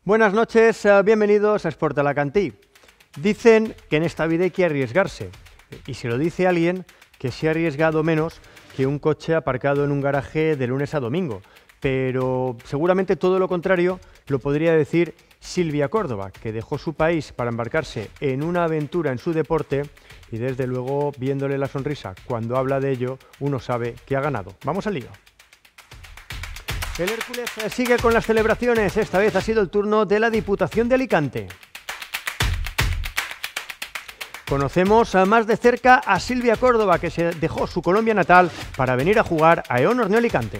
Buenas noches, bienvenidos a Sport Alacantí. Dicen que en esta vida hay que arriesgarse, y si lo dice alguien que se ha arriesgado menos que un coche aparcado en un garaje de lunes a domingo, pero seguramente todo lo contrario lo podría decir Silvia Córdoba, que dejó su país para embarcarse en una aventura en su deporte y desde luego, viéndole la sonrisa cuando habla de ello, uno sabe que ha ganado. Vamos al lío. El Hércules sigue con las celebraciones. Esta vez ha sido el turno de la Diputación de Alicante. Conocemos más de cerca a Silvia Córdoba, que se dejó su Colombia natal para venir a jugar a E.ON Orneo Alicante.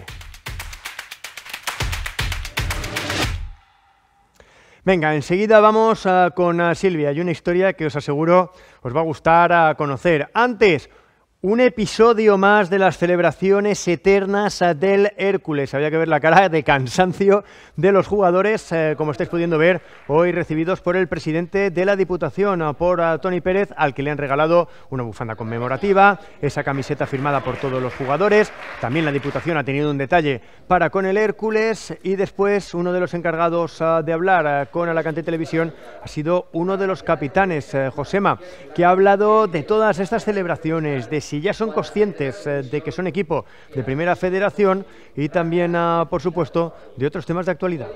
Venga, enseguida vamos con Silvia y una historia que os aseguro os va a gustar conocer. Antes, un episodio más de las celebraciones eternas del Hércules. Había que ver la cara de cansancio de los jugadores, como estáis pudiendo ver, hoy recibidos por el presidente de la Diputación, por Toni Pérez, al que le han regalado una bufanda conmemorativa, esa camiseta firmada por todos los jugadores. También la Diputación ha tenido un detalle para con el Hércules y después uno de los encargados de hablar con Alacante Televisión ha sido uno de los capitanes, Josema, que ha hablado de todas estas celebraciones, de si ya son conscientes de que son equipo de Primera Federación y también, por supuesto, de otros temas de actualidad.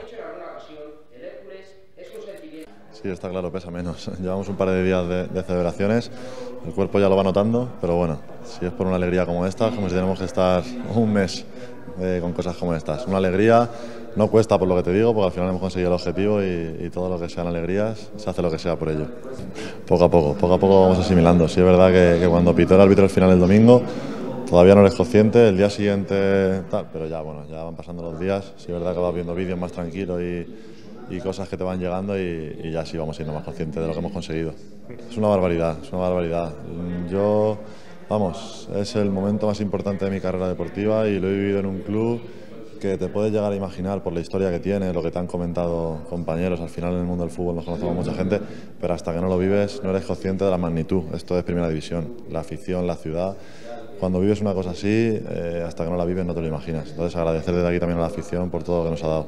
Sí, está claro, pesa menos. Llevamos un par de días de celebraciones, el cuerpo ya lo va notando, pero bueno, si es por una alegría como esta, como si tenemos que estar un mes con cosas como estas. Una alegría, no cuesta por lo que te digo, porque al final hemos conseguido el objetivo y todo lo que sean alegrías, se hace lo que sea por ello. Poco a poco vamos asimilando. Sí es verdad que cuando pitó el árbitro al final el domingo, todavía no eres consciente, el día siguiente tal, pero ya bueno, ya van pasando los días, sí es verdad que vas viendo vídeos más tranquilos y cosas que te van llegando y ya sí vamos siendo más conscientes de lo que hemos conseguido. Es una barbaridad, es una barbaridad. Yo, vamos, es el momento más importante de mi carrera deportiva y lo he vivido en un club que te puedes llegar a imaginar por la historia que tiene, lo que te han comentado compañeros. Al final en el mundo del fútbol nos conocemos mucha gente, pero hasta que no lo vives no eres consciente de la magnitud. Esto es Primera División, la afición, la ciudad. Cuando vives una cosa así, hasta que no la vives no te lo imaginas. Entonces agradecer desde aquí también a la afición por todo lo que nos ha dado.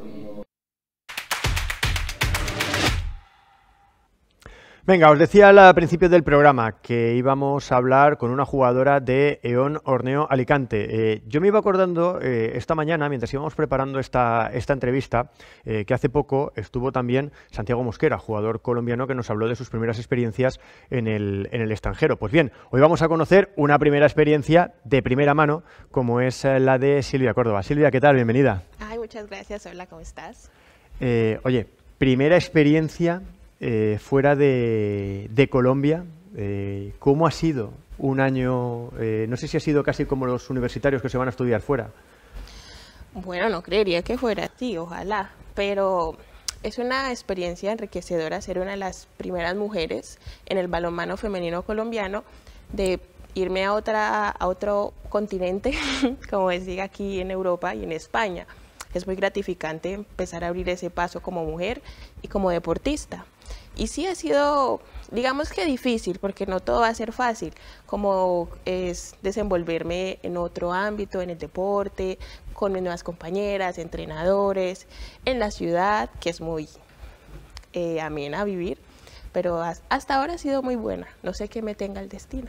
Venga, os decía al principio del programa que íbamos a hablar con una jugadora de E.ON Orneo Alicante. Yo me iba acordando esta mañana, mientras íbamos preparando esta entrevista, que hace poco estuvo también Santiago Mosquera, jugador colombiano, que nos habló de sus primeras experiencias en el extranjero. Pues bien, hoy vamos a conocer una primera experiencia de primera mano, como es la de Silvia Córdoba. Silvia, ¿qué tal? Bienvenida. Ay, muchas gracias. Hola, ¿cómo estás? Oye, primera experiencia fuera de Colombia. ¿Cómo ha sido un año? No sé si ha sido casi como los universitarios que se van a estudiar fuera. Bueno, no creería que fuera así, ojalá, pero es una experiencia enriquecedora ser una de las primeras mujeres en el balonmano femenino colombiano de irme a otro continente, como decía aquí en Europa y en España. Es muy gratificante empezar a abrir ese paso como mujer y como deportista. Y sí ha sido, digamos que difícil, porque no todo va a ser fácil, como es desenvolverme en otro ámbito, en el deporte, con mis nuevas compañeras, entrenadores, en la ciudad, que es muy amena a vivir, pero hasta ahora ha sido muy buena, no sé qué me tenga el destino.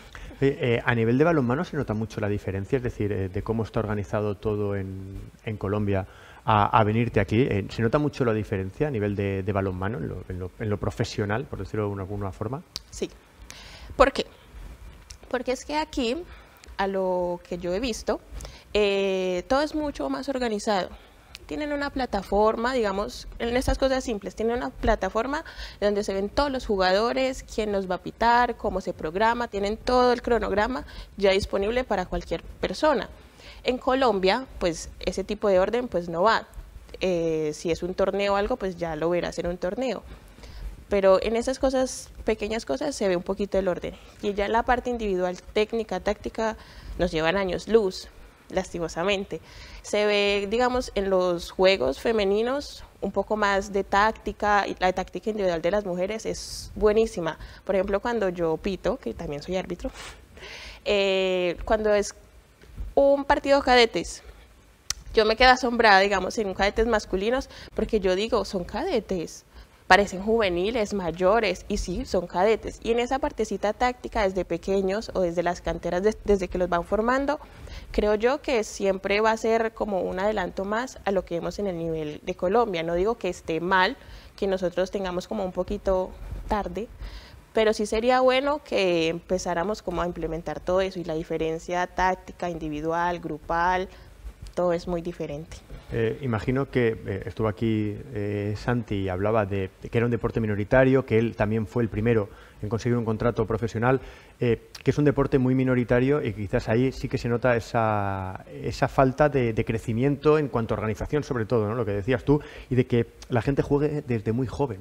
A nivel de balonmano se nota mucho la diferencia, es decir, de cómo está organizado todo en Colombia a venirte aquí. ¿Se nota mucho la diferencia a nivel de balonmano, en lo profesional, por decirlo de alguna forma? Sí. ¿Por qué? Porque es que aquí, a lo que yo he visto, todo es mucho más organizado. Tienen una plataforma, digamos, en estas cosas simples, tienen una plataforma donde se ven todos los jugadores, quién nos va a pitar, cómo se programa, tienen todo el cronograma ya disponible para cualquier persona. En Colombia, pues ese tipo de orden pues no va. Si es un torneo o algo, pues ya lo verás en un torneo. Pero en esas cosas, pequeñas cosas, se ve un poquito el orden. Y ya la parte individual, técnica, táctica, nos llevan años luz, lastimosamente. Se ve, digamos, en los juegos femeninos un poco más de táctica, y la táctica individual de las mujeres es buenísima. Por ejemplo, cuando yo pito, que también soy árbitro, cuando es un partido cadetes, yo me quedo asombrada, digamos, en cadetes masculinos, porque yo digo, son cadetes, parecen juveniles, mayores, y sí, son cadetes. Y en esa partecita táctica, desde pequeños o desde las canteras, desde que los van formando, creo yo que siempre va a ser como un adelanto más a lo que vemos en el nivel de Colombia. No digo que esté mal, que nosotros tengamos como un poquito tarde, pero sí sería bueno que empezáramos como a implementar todo eso, y la diferencia táctica, individual, grupal, todo es muy diferente. Imagino que estuvo aquí Santi y hablaba de que era un deporte minoritario, que él también fue el primero en conseguir un contrato profesional, que es un deporte muy minoritario y quizás ahí sí que se nota esa falta de crecimiento en cuanto a organización, sobre todo, ¿no? Lo que decías tú, y de que la gente juegue desde muy joven.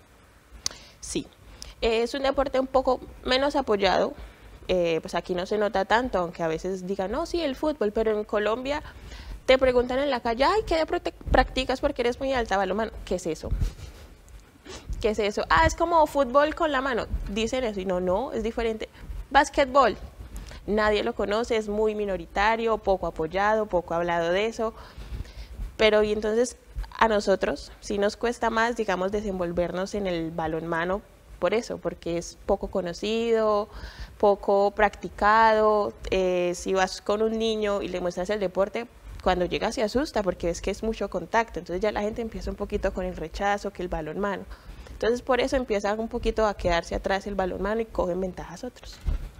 Sí, es un deporte un poco menos apoyado, pues aquí no se nota tanto, aunque a veces digan, no, sí, el fútbol, pero en Colombia te preguntan en la calle, ay, ¿qué deporte practicas porque eres muy alta, balonmano? ¿Qué es eso? ¿Qué es eso? Ah, es como fútbol con la mano. Dicen eso y no, es diferente. Básquetbol, nadie lo conoce, es muy minoritario, poco apoyado, poco hablado de eso. Pero y entonces a nosotros sí nos cuesta más, digamos, desenvolvernos en el balonmano por eso, porque es poco conocido, poco practicado. Si vas con un niño y le muestras el deporte, cuando llega se asusta porque es que es mucho contacto, entonces ya la gente empieza un poquito con el rechazo, que el balonmano. Entonces por eso empieza un poquito a quedarse atrás el balonmano y cogen ventajas otros.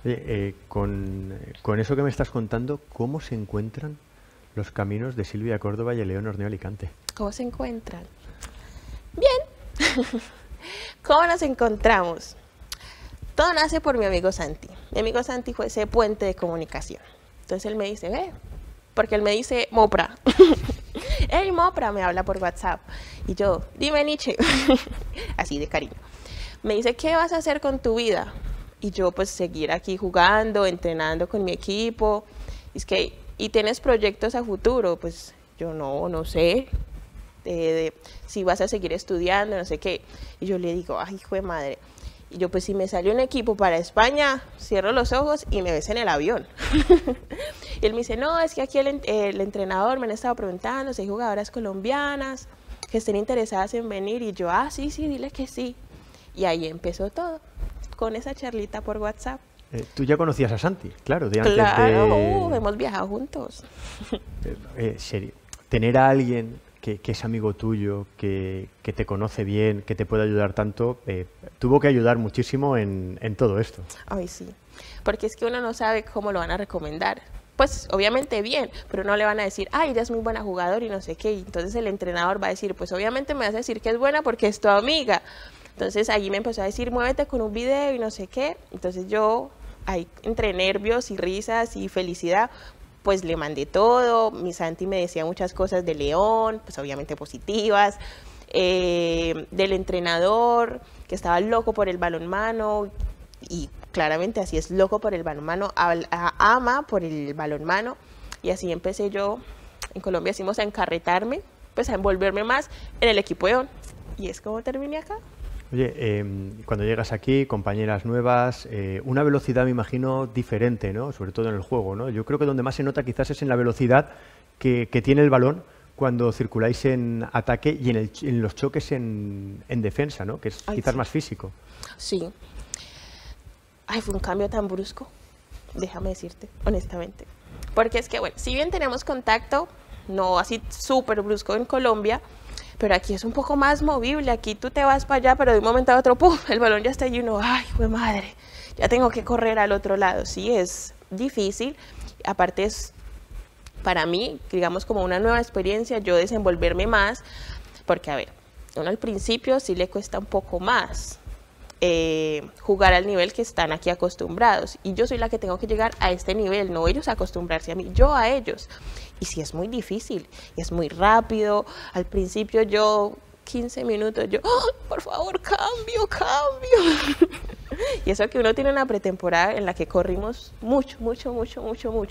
Con eso que me estás contando, ¿cómo se encuentran los caminos de Silvia Córdoba y León Horneo Alicante? ¿Cómo se encuentran? Bien. ¿Cómo nos encontramos? Todo nace por mi amigo Santi. Mi amigo Santi fue ese puente de comunicación. Entonces él me dice, ve, porque él me dice Mopra. Hey Mopra, me habla por WhatsApp. Y yo, dime Nietzsche, así de cariño. Me dice, ¿qué vas a hacer con tu vida? Y yo, pues seguir aquí jugando, entrenando con mi equipo. Es que, ¿y tienes proyectos a futuro? Pues yo no sé. Si vas a seguir estudiando, no sé qué. Y yo le digo, ay, hijo de madre. Y yo, pues si me sale un equipo para España, cierro los ojos y me ves en el avión. Y él me dice, no, es que aquí el entrenador me han estado preguntando si hay jugadoras colombianas que estén interesadas en venir. Y yo, sí, dile que sí. Y ahí empezó todo, con esa charlita por WhatsApp. Tú ya conocías a Santi, claro, de antes Claro, hemos viajado juntos. Serio, tener a alguien que es amigo tuyo, que te conoce bien, que te puede ayudar tanto, tuvo que ayudar muchísimo en todo esto. Ay, sí, porque es que uno no sabe cómo lo van a recomendar. Pues obviamente bien, pero no le van a decir, ay, ella es muy buena jugadora y no sé qué. Y entonces el entrenador va a decir, pues obviamente me vas a decir que es buena porque es tu amiga. Entonces allí me empezó a decir, muévete con un video y no sé qué. Entonces yo, ahí entre nervios y risas y felicidad, pues le mandé todo. Mi Santi me decía muchas cosas de León, pues obviamente positivas, del entrenador, que estaba loco por el balonmano, y claramente así es, loco por el balonmano, ama por el balonmano, y así empecé yo, en Colombia decimos a encarretarme, pues a envolverme más en el equipo León, y es como terminé acá. Oye, cuando llegas aquí, compañeras nuevas, una velocidad me imagino diferente, ¿no? Sobre todo en el juego, ¿no? Yo creo que donde más se nota quizás es en la velocidad que tiene el balón cuando circuláis en ataque y en los choques en defensa, ¿no? Que es quizás sí, más físico. Sí. Ay, fue un cambio tan brusco, déjame decirte, honestamente. Porque es que, bueno, si bien tenemos contacto, no así súper brusco en Colombia, pero aquí es un poco más movible. Aquí tú te vas para allá, pero de un momento a otro, ¡pum!, el balón ya está y uno, ¡ay, jue madre! Ya tengo que correr al otro lado. Sí, es difícil. Aparte es, para mí, digamos, como una nueva experiencia, yo desenvolverme más, porque, a ver, uno al principio sí le cuesta un poco más jugar al nivel que están aquí acostumbrados, y yo soy la que tengo que llegar a este nivel, no ellos acostumbrarse a mí, yo a ellos, y sí es muy difícil, y es muy rápido. Al principio yo 15 minutos, yo, ¡oh, por favor, cambio! Y eso que uno tiene una pretemporada en la que corrimos mucho.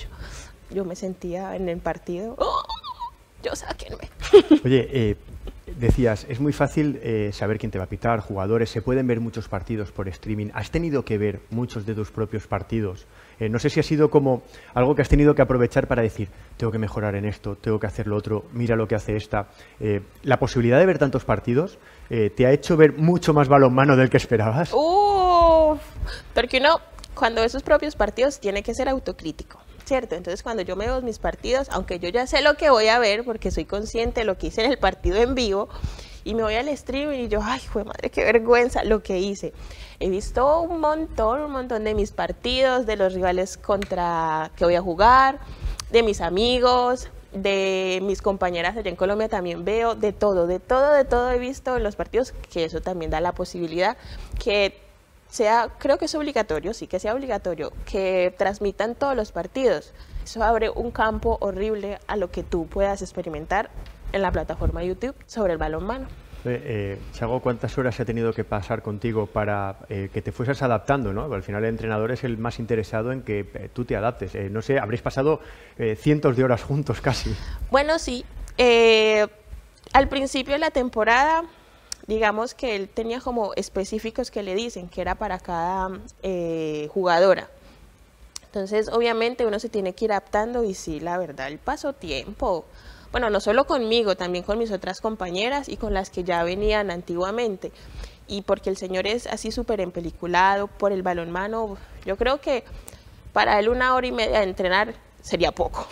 Yo me sentía en el partido, ¡oh, yo sáquenme! Oye, Decías, es muy fácil saber quién te va a pitar, jugadores, se pueden ver muchos partidos por streaming. ¿Has tenido que ver muchos de tus propios partidos? No sé si ha sido como algo que has tenido que aprovechar para decir, tengo que mejorar en esto, tengo que hacer lo otro, mira lo que hace esta. ¿La posibilidad de ver tantos partidos te ha hecho ver mucho más balonmano del que esperabas? Porque uno, cuando ve sus propios partidos, tiene que ser autocrítico, ¿cierto? Entonces, cuando yo me veo mis partidos, aunque yo ya sé lo que voy a ver, porque soy consciente de lo que hice en el partido en vivo, y me voy al streaming y yo, ay, jue madre, qué vergüenza lo que hice. He visto un montón de mis partidos, de los rivales contra que voy a jugar, de mis amigos, de mis compañeras allá en Colombia también veo, de todo he visto en los partidos, que eso también da la posibilidad que sea, creo que es obligatorio, sí que sea obligatorio, que transmitan todos los partidos. Eso abre un campo horrible a lo que tú puedas experimentar en la plataforma YouTube sobre el balonmano. Chago, ¿cuántas horas ha tenido que pasar contigo para que te fueses adaptando, ¿no? Al final el entrenador es el más interesado en que tú te adaptes. No sé, habréis pasado cientos de horas juntos casi. Bueno, sí. Al principio de la temporada, digamos que él tenía como específicos que le dicen que era para cada jugadora. Entonces, obviamente, uno se tiene que ir adaptando y sí, la verdad, el paso tiempo. Bueno, no solo conmigo, también con mis otras compañeras y con las que ya venían antiguamente. Y porque el señor es así súper empeliculado por el balonmano, yo creo que para él 1 hora y media de entrenar sería poco.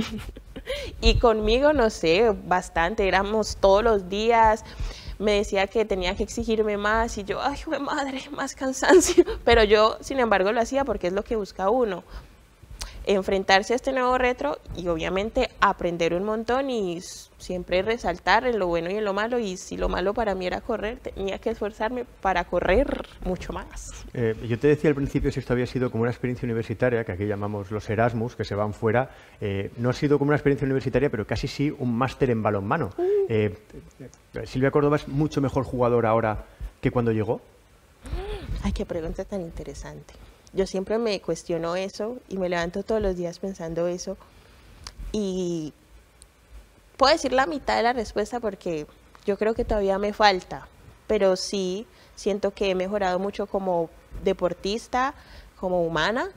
Y conmigo, no sé, bastante, éramos todos los días. Me decía que tenía que exigirme más y yo, ay, jue madre, más cansancio. Pero yo, sin embargo, lo hacía porque es lo que busca uno. Enfrentarse a este nuevo reto y obviamente aprender un montón y siempre resaltar en lo bueno y en lo malo, y si lo malo para mí era correr, tenía que esforzarme para correr mucho más. Yo te decía al principio si esto había sido como una experiencia universitaria, que aquí llamamos los Erasmus, que se van fuera. No ha sido como una experiencia universitaria, pero casi sí un máster en balonmano. Silvia Córdoba es mucho mejor jugador ahora que cuando llegó. Ay, qué pregunta tan interesante. Yo siempre me cuestiono eso y me levanto todos los días pensando eso. Y puedo decir la mitad de la respuesta porque yo creo que todavía me falta. Pero sí, siento que he mejorado mucho como deportista, como humana.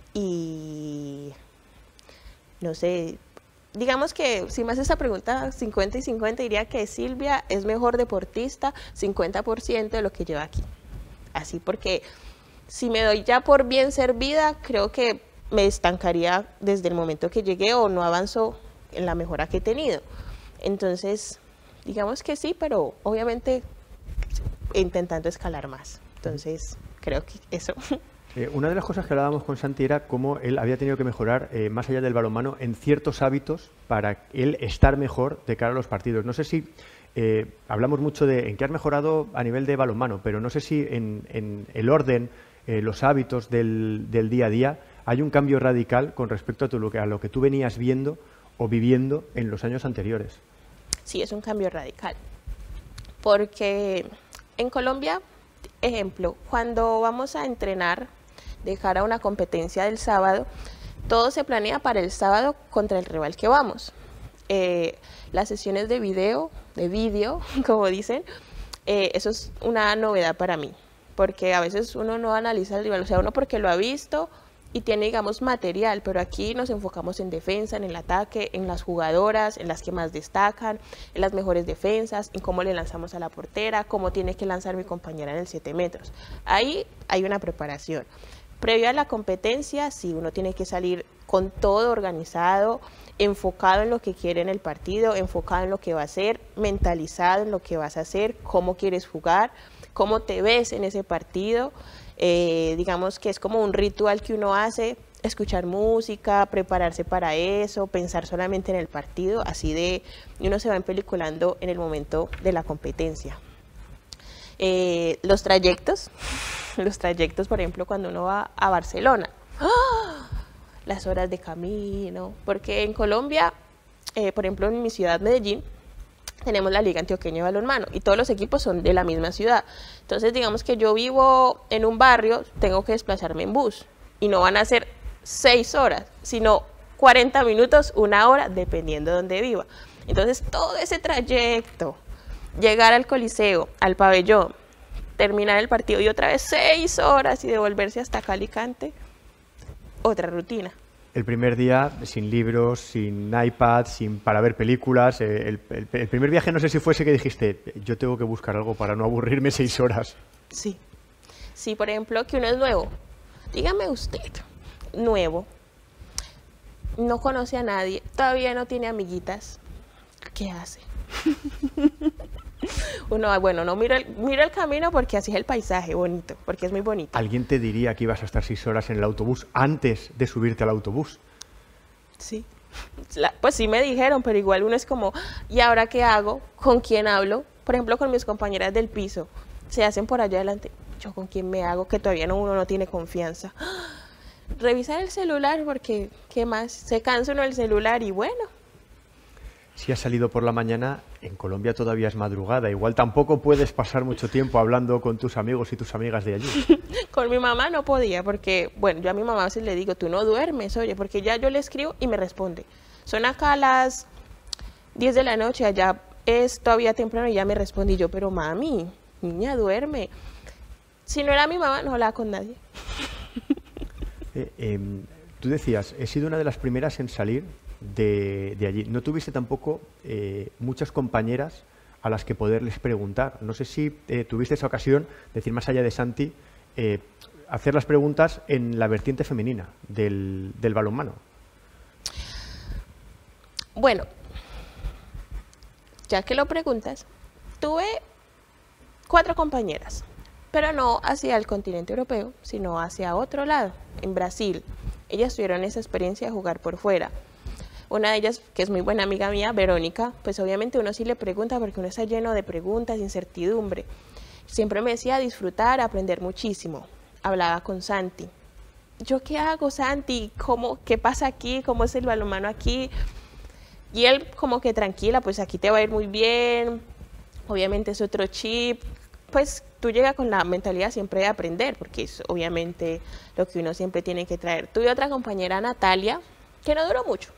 Y no sé, digamos que si me haces esa pregunta 50 y 50, diría que Silvia es mejor deportista 50% de lo que lleva aquí. Así porque si me doy ya por bien servida, creo que me estancaría desde el momento que llegué o no avanzo en la mejora que he tenido. Entonces, digamos que sí, pero obviamente intentando escalar más. Entonces, creo que eso. Una de las cosas que hablábamos con Santi era cómo él había tenido que mejorar, más allá del balonmano, en ciertos hábitos para él estar mejor de cara a los partidos. No sé si hablamos mucho de en qué has mejorado a nivel de balonmano, pero no sé si en el orden, los hábitos del día a día, hay un cambio radical con respecto a lo que tú venías viendo o viviendo en los años anteriores. Sí, es un cambio radical. Porque en Colombia, ejemplo, cuando vamos a entrenar de cara a una competencia del sábado, todo se planea para el sábado contra el rival que vamos. Las sesiones de vídeo, como dicen, eso es una novedad para mí, porque a veces uno no analiza el rival, o sea, uno porque lo ha visto y tiene, digamos, material, pero aquí nos enfocamos en defensa, en el ataque, en las jugadoras, en las que más destacan, en las mejores defensas, en cómo le lanzamos a la portera, cómo tiene que lanzar mi compañera en el 7 metros. Ahí hay una preparación. Previo a la competencia, sí, uno tiene que salir con todo organizado, enfocado en lo que quiere en el partido, enfocado en lo que va a hacer, mentalizado en lo que vas a hacer, cómo quieres jugar, cómo te ves en ese partido. Digamos que es como un ritual que uno hace, escuchar música, prepararse para eso, pensar solamente en el partido, así de uno se va empeliculando en el momento de la competencia. Los trayectos, por ejemplo, cuando uno va a Barcelona, ¡oh!, las horas de camino, porque en Colombia, por ejemplo en mi ciudad Medellín, tenemos la Liga Antioqueña de Balonmano y todos los equipos son de la misma ciudad. Entonces, digamos que yo vivo en un barrio, tengo que desplazarme en bus y no van a ser 6 horas, sino 40 minutos, 1 hora, dependiendo de dónde viva. Entonces, todo ese trayecto llegar al Coliseo, al pabellón, terminar el partido y otra vez 6 horas y devolverse hasta Alicante, otra rutina. El primer día sin libros, sin iPad, sin para ver películas. El primer viaje no sé si fuese que dijiste, yo tengo que buscar algo para no aburrirme 6 horas. Sí. Sí, por ejemplo, que uno es nuevo. Dígame usted, nuevo. No conoce a nadie, todavía no tiene amiguitas. ¿Qué hace? Uno, bueno, no mira el camino porque así es el paisaje bonito, porque es muy bonito. ¿Alguien te diría que ibas a estar 6 horas en el autobús antes de subirte al autobús? Sí. Pues sí me dijeron, pero igual uno es como, ¿y ahora qué hago? ¿Con quién hablo? Por ejemplo, con mis compañeras del piso. Se hacen por allá adelante. ¿Yo con quién me hago? Que todavía uno no tiene confianza. Revisar el celular porque, ¿qué más? Se cansa uno del celular y bueno. Si has salido por la mañana, en Colombia todavía es madrugada. Igual tampoco puedes pasar mucho tiempo hablando con tus amigos y tus amigas de allí. Con mi mamá no podía porque, bueno, yo a mi mamá a veces le digo, tú no duermes, oye, porque ya yo le escribo y me responde. Son acá las 10 de la noche, allá es todavía temprano y ya me responde. Y yo, pero mami, niña, duerme. Si no era mi mamá, no hablaba con nadie. Tú decías, he sido una de las primeras en salir de allí. ¿No tuviste tampoco muchas compañeras a las que poderles preguntar? No sé si tuviste esa ocasión, decir más allá de Santi, hacer las preguntas en la vertiente femenina del balonmano. Bueno, ya que lo preguntas, tuve 4 compañeras, pero no hacia el continente europeo, sino hacia otro lado, en Brasil. Ellas tuvieron esa experiencia de jugar por fuera. Una de ellas, que es muy buena amiga mía, Verónica, pues obviamente uno sí le pregunta porque uno está lleno de preguntas, incertidumbre. Siempre me decía disfrutar, aprender muchísimo. Hablaba con Santi. ¿Yo qué hago, Santi? ¿Qué pasa aquí? ¿Cómo es el balonmano aquí? Y él como que tranquila, pues aquí te va a ir muy bien. Obviamente es otro chip. Pues tú llegas con la mentalidad siempre de aprender, porque es obviamente lo que uno siempre tiene que traer. Tuve otra compañera, Natalia, que no duró mucho.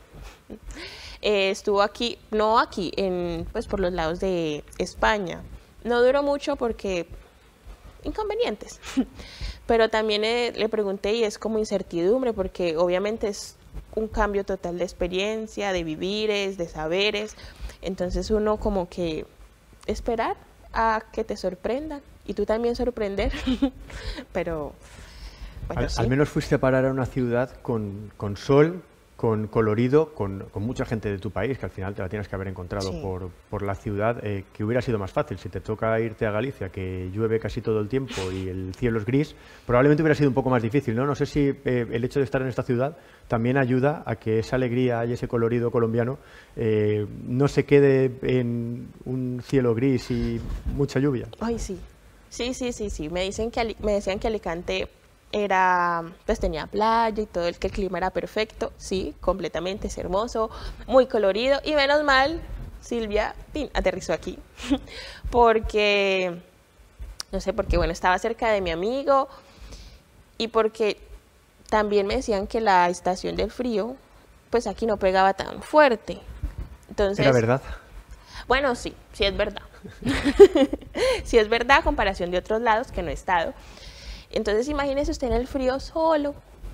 Estuvo aquí, no aquí, pues por los lados de España. No duró mucho porque inconvenientes. Pero también le pregunté y es como incertidumbre porque obviamente es un cambio total de experiencia, de vivires, de saberes. Entonces uno como que esperar a que te sorprendan y tú también sorprender. Pero bueno, sí. Al menos fuiste a parar a una ciudad con sol, con colorido, con mucha gente de tu país, que al final te la tienes que haber encontrado Sí. por la ciudad, que hubiera sido más fácil. Si te toca irte a Galicia, que llueve casi todo el tiempo y el cielo es gris, probablemente hubiera sido un poco más difícil, ¿no? No sé si el hecho de estar en esta ciudad también ayuda a que esa alegría y ese colorido colombiano no se quede en un cielo gris y mucha lluvia. Ay, sí. Sí. Me decían que Alicante pues tenía playa y todo, que el clima era perfecto. Sí, completamente, es hermoso, muy colorido. Y menos mal, Silvia aterrizó aquí. Porque, no sé, porque bueno, estaba cerca de mi amigo y porque también me decían que la estación del frío, pues aquí no pegaba tan fuerte. Entonces, ¿Era verdad? bueno, sí es verdad. Sí es verdad a comparación de otros lados que no he estado. Entonces imagínese usted en el frío solo,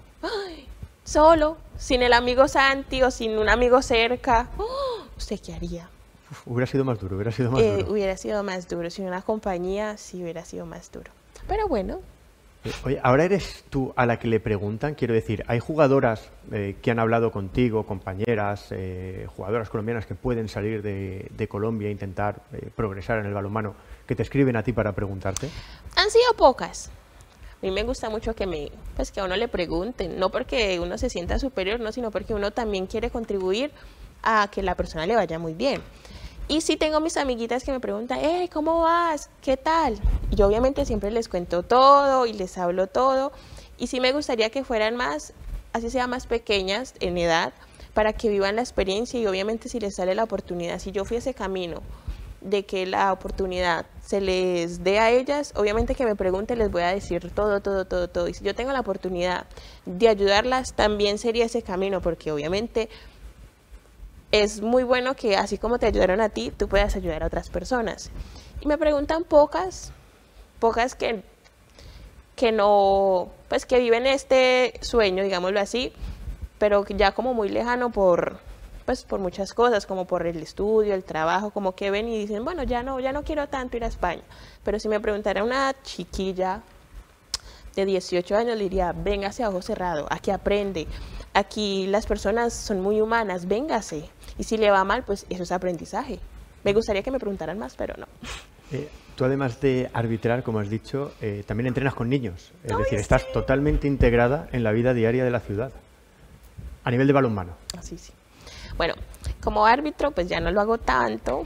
solo, sin el amigo Santi o sin un amigo cerca. ¿Usted qué haría? Hubiera sido más duro, hubiera sido más duro. Hubiera sido más duro, sin una compañía sí hubiera sido más duro. Pero bueno. Oye, ahora eres tú a la que le preguntan, quiero decir, hay jugadoras que han hablado contigo, compañeras, jugadoras colombianas que pueden salir de Colombia e intentar progresar en el balonmano, que te escriben a ti para preguntarte. Han sido pocas. A mí me gusta mucho que a uno le pregunten, no porque uno se sienta superior, no, sino porque uno también quiere contribuir a que la persona le vaya muy bien. Y sí tengo mis amiguitas que me preguntan, ¿cómo vas? ¿Qué tal? Y yo obviamente siempre les cuento todo y les hablo todo. Y sí me gustaría que fueran más, así sea más pequeñas en edad, para que vivan la experiencia y obviamente si les sale la oportunidad, si yo fui ese camino de que la oportunidad se les dé a ellas, obviamente que me pregunten, les voy a decir todo. Y si yo tengo la oportunidad de ayudarlas, también sería ese camino, porque obviamente es muy bueno que así como te ayudaron a ti, tú puedas ayudar a otras personas. Y me preguntan pocas que no, pues que viven este sueño, digámoslo así, pero ya como muy lejano pues por muchas cosas, como por el estudio, el trabajo, como que ven y dicen, bueno, ya no quiero tanto ir a España. Pero si me preguntara una chiquilla de 18 años, le diría, véngase a ojo cerrado, aquí aprende, aquí las personas son muy humanas, véngase. Y si le va mal, pues eso es aprendizaje. Me gustaría que me preguntaran más, pero no. Tú además de arbitrar, como has dicho, también entrenas con niños. Es decir, sí. estás totalmente integrada en la vida diaria de la ciudad, a nivel de balonmano. Así sí. Bueno, como árbitro, pues ya no lo hago tanto,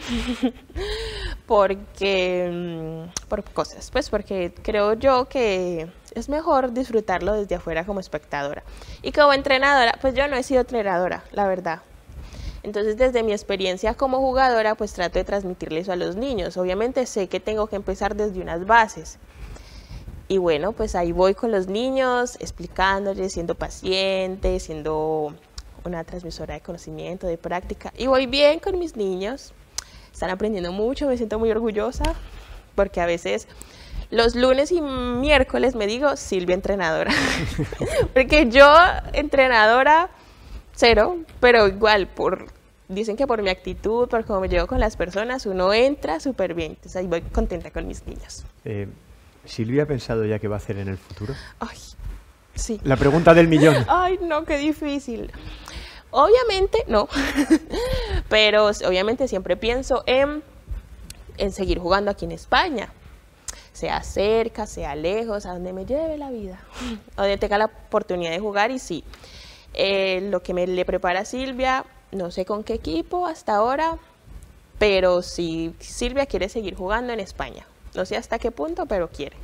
porque, por cosas, pues porque creo yo que es mejor disfrutarlo desde afuera como espectadora. Y como entrenadora, pues yo no he sido entrenadora, la verdad. Entonces, desde mi experiencia como jugadora, pues trato de transmitirle eso a los niños. Obviamente sé que tengo que empezar desde unas bases. Y bueno, pues ahí voy con los niños, explicándoles, siendo paciente, siendo una transmisora de conocimiento, de práctica. Y voy bien con mis niños. Están aprendiendo mucho, me siento muy orgullosa, porque a veces los lunes y miércoles me digo Silvia entrenadora. Porque yo, entrenadora, cero, pero igual, dicen que por mi actitud, por cómo me llevo con las personas, uno entra súper bien. Entonces ahí voy contenta con mis niños. ¿Silvia ha pensado ya qué va a hacer en el futuro? Ay, sí. La pregunta del millón. Ay, no, qué difícil. Obviamente, no. Pero obviamente siempre pienso en seguir jugando aquí en España. Sea cerca, sea lejos, a donde me lleve la vida. A donde tenga la oportunidad de jugar y sí. Lo que le prepara Silvia, no sé con qué equipo hasta ahora, pero sí, Silvia quiere seguir jugando en España. No sé hasta qué punto, pero quiere.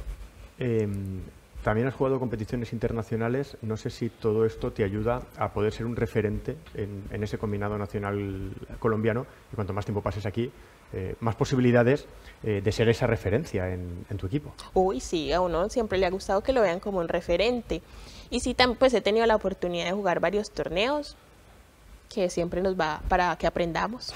También has jugado competiciones internacionales. No sé si todo esto te ayuda a poder ser un referente en ese combinado nacional colombiano. Y cuanto más tiempo pases aquí, más posibilidades de ser esa referencia en tu equipo. Uy, sí, a uno siempre le ha gustado que lo vean como un referente. Y sí, también pues he tenido la oportunidad de jugar varios torneos que siempre nos va para que aprendamos.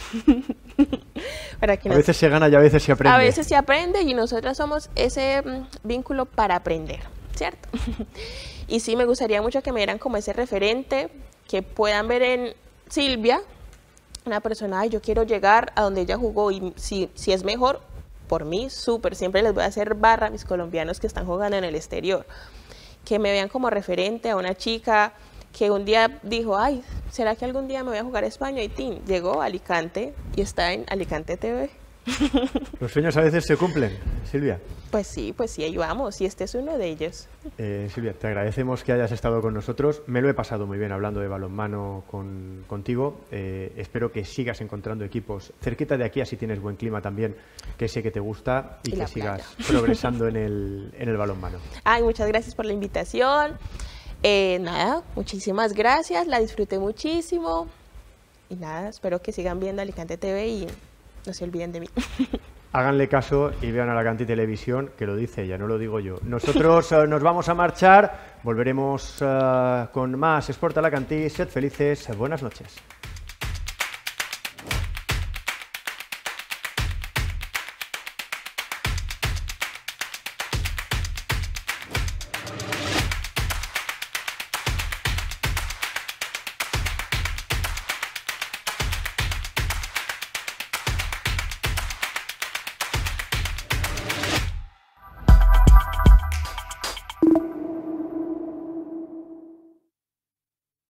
A veces se gana y a veces se aprende. A veces se aprende y nosotros somos ese vínculo para aprender, ¿cierto? Y sí, me gustaría mucho que me dieran como ese referente, que puedan ver en Silvia una persona, ay, yo quiero llegar a donde ella jugó y si es mejor, por mí, súper, siempre les voy a hacer barra a mis colombianos que están jugando en el exterior. Que me vean como referente a una chica que un día dijo, ay, ¿será que algún día me voy a jugar a España? Y tin, llegó a Alicante y está en Alicante TV. Los sueños a veces se cumplen, Silvia. Pues sí, ahí vamos, y este es uno de ellos. Silvia, te agradecemos que hayas estado con nosotros. Me lo he pasado muy bien hablando de balonmano contigo. Espero que sigas encontrando equipos cerquita de aquí, así tienes buen clima también, que sé que te gusta y que sigas progresando en el balonmano. Ay, muchas gracias por la invitación. Nada, muchísimas gracias, la disfruté muchísimo. Y nada, espero que sigan viendo Alicante TV y no se olviden de mí. Háganle caso y vean Alicante Televisión, que lo dice ella, no lo digo yo. Nosotros nos vamos a marchar, volveremos con más Sport Alacantí. Sed felices, buenas noches.